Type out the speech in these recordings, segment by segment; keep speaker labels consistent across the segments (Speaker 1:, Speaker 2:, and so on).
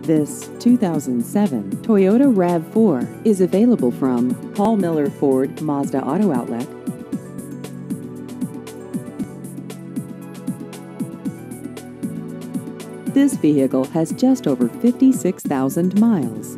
Speaker 1: This 2007 Toyota RAV4 is available from Paul Miller Ford Mazda Auto Outlet. This vehicle has just over 56,000 miles.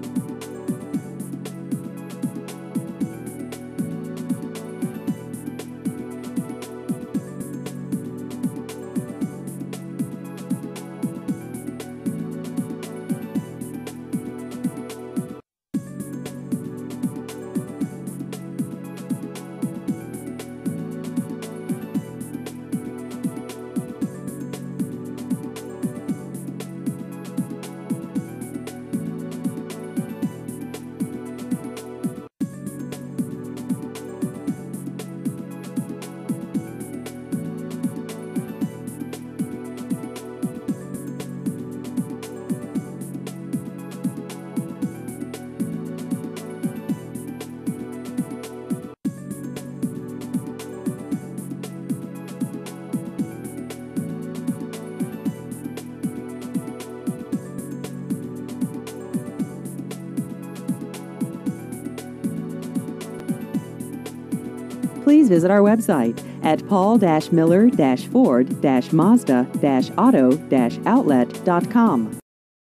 Speaker 1: Please visit our website at paul-miller-ford-mazda-auto-outlet.com.